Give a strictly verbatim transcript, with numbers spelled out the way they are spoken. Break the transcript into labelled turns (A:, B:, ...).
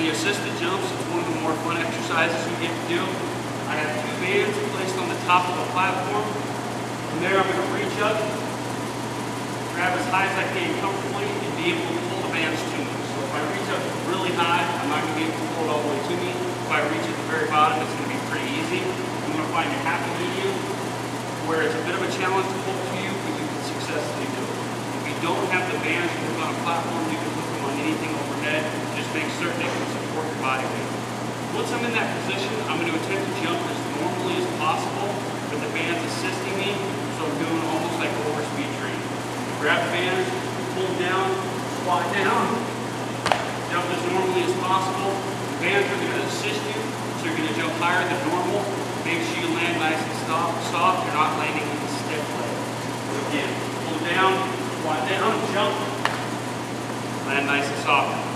A: the assisted jumps, it's one of the more fun exercises you get to do. I have two bands placed on the top of the platform. From there, I'm going to reach up, grab as high as I can comfortably, and be able to pull the bands to me. So if I reach up really high, I'm not going to be able to pull it all the way to me. If I reach at the very bottom, it's going to be pretty easy. I'm going to find a happy medium where it's a bit of a challenge to pull to you, but you can successfully do it. If you don't have the bands to put on a platform, you can put them on anything overhead. Just make certain they can support your body weight. Once I'm in that position, I'm going to attempt to jump as normally as possible with the bands assisting me, so I'm doing almost like an overspeed training. Grab the bands, pull them down, squat down, jump as normally as possible. The bands are going to assist you, so you're going to jump higher than normal. Make sure you land nice and soft, soft. You're not landing in a stiff leg. Again, pull down, squat down, jump, land nice and soft.